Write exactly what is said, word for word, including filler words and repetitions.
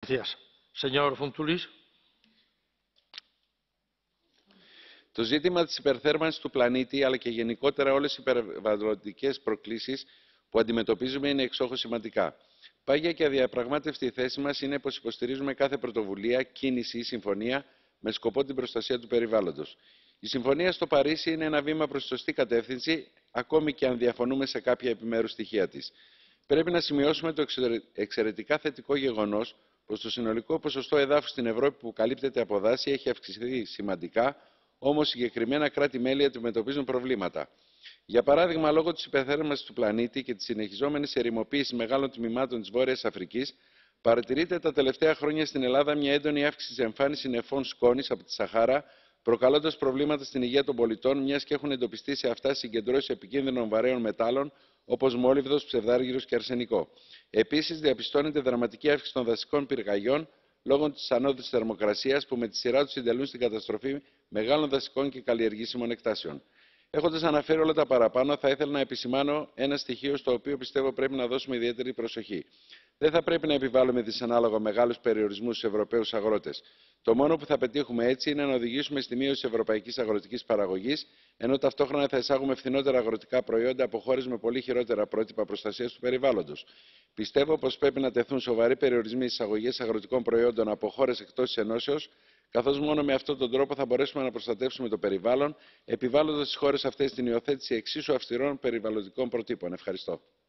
Το ζήτημα της υπερθέρμανσης του πλανήτη, αλλά και γενικότερα όλες οι περιβαλλοντικές προκλήσεις που αντιμετωπίζουμε είναι εξόχως σημαντικά. Πάγια και αδιαπραγμάτευτη η θέση μας είναι πως υποστηρίζουμε κάθε πρωτοβουλία, κίνηση ή συμφωνία με σκοπό την προστασία του περιβάλλοντος. Η συμφωνία στο Παρίσι είναι ένα βήμα προς τη σωστή κατεύθυνση, ακόμη και αν διαφωνούμε σε κάποια επιμέρους στοιχεία της. Πρέπει να σημειώσουμε το εξαιρετικά θετικό γεγονός πως το συνολικό ποσοστό εδάφους στην Ευρώπη που καλύπτεται από δάση έχει αυξηθεί σημαντικά, όμως συγκεκριμένα κράτη-μέλη αντιμετωπίζουν προβλήματα. Για παράδειγμα, λόγω της υπερθέρμανσης του πλανήτη και της συνεχιζόμενης ερημοποίησης μεγάλων τμήματων της Βόρειας Αφρικής, παρατηρείται τα τελευταία χρόνια στην Ελλάδα μια έντονη αύξηση της εμφάνισης νεφών σκόνης από τη Σαχάρα, προκαλώντας προβλήματα στην υγεία των πολιτών, μιας και έχουν εντοπιστεί σε αυτά συγκεντρώσεις επικίνδυνων βαρέων μετάλλων, όπως μόλιβδος, ψευδάργυρος και αρσενικό. Επίσης, διαπιστώνεται δραματική αύξηση των δασικών πυρκαγιών λόγω της ανώδους θερμοκρασίας, που με τη σειρά τους συντελούν στην καταστροφή μεγάλων δασικών και καλλιεργήσιμων εκτάσεων. Έχοντας αναφέρει όλα τα παραπάνω, θα ήθελα να επισημάνω ένα στοιχείο στο οποίο πιστεύω πρέπει να δώσουμε ιδιαίτερη προσοχή. Δεν θα πρέπει να επιβάλλουμε δυσανάλογα μεγάλους περιορισμούς στους Ευρωπαίους αγρότες. Το μόνο που θα πετύχουμε έτσι είναι να οδηγήσουμε στη μείωση της ευρωπαϊκής αγροτικής παραγωγής, ενώ ταυτόχρονα θα εισάγουμε φθηνότερα αγροτικά προϊόντα από χώρες με πολύ χειρότερα πρότυπα προστασίας του περιβάλλοντος. Πιστεύω πως πρέπει να τεθούν σοβαροί περιορισμοί στις εισαγωγές αγροτικών προϊόντων από χώρες εκτός της Ενώσεως, καθώς μόνο με αυτόν τον τρόπο θα μπορέσουμε να προστατεύσουμε το περιβάλλον, επιβάλλοντας στις χώρες αυτές την υιοθέτηση εξίσου αυστηρών περιβαλλοντικών προτύπων. Ευχαριστώ.